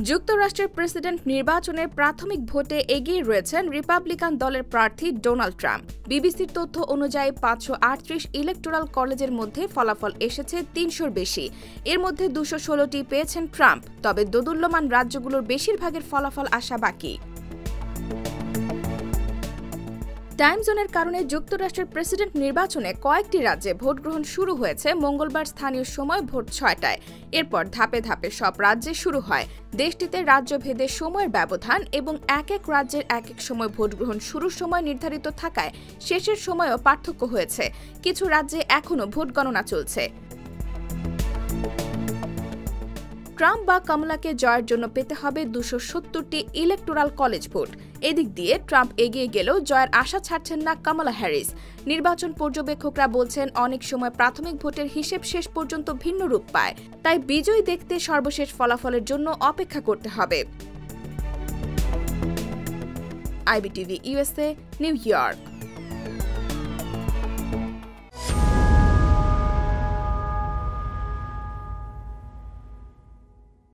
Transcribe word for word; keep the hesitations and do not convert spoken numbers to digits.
যুক্তরাষ্ট্রের প্রেসিডেন্ট নির্বাচনের প্রাথমিক ভোটে এগিয়ে রয়েছেন রিপাবলিকান দলের প্রার্থী ডোনাল্ড ট্রাম্প। বিবিসির তথ্য অনুযায়ী পাঁচশো আটত্রিশ ইলেকটোরাল কলেজের মধ্যে ফলাফল এসেছে তিনশোর বেশি। এর মধ্যে দুশো ষোলোটি পেয়েছেন ট্রাম্প। তবে দোদুল্যমান রাজ্যগুলোর বেশিরভাগের ফলাফল আসা বাকি। টাইম জোনের কারণে যুক্তরাষ্ট্রের প্রেসিডেন্ট নির্বাচনে কয়েকটি রাজ্যে ভোট গ্রহণ শুরু হয়েছে মঙ্গলবার স্থানীয় সময় ভোর ছয়টায়। এরপর ধাপে ধাপে সব রাজ্যে শুরু হয়। দেশটিতে রাজ্যভেদে সময়ের ব্যবধান এবং এক এক রাজ্যের এক এক সময় ভোট গ্রহণ শুরুর সময় নির্ধারিত থাকায় শেষের সময়ও পার্থক্য হয়েছে। কিছু রাজ্যে এখনও ভোট গণনা চলছে। ট্রাম্প বা কমলাকে জয়ের জন্য পেতে হবে দুশো সত্তরটি ইলেকটোরাল কলেজ ভোট। এদিক দিয়ে ট্রাম্প এগিয়ে গেলেও জয়ের আশা ছাড়ছেন না কামালা হ্যারিস। নির্বাচন পর্যবেক্ষকরা বলছেন অনেক সময় প্রাথমিক ভোটের হিসেব শেষ পর্যন্ত ভিন্ন রূপ পায়। তাই বিজয় দেখতে সর্বশেষ ফলাফলের জন্য অপেক্ষা করতে হবে। IBTV USA, New York.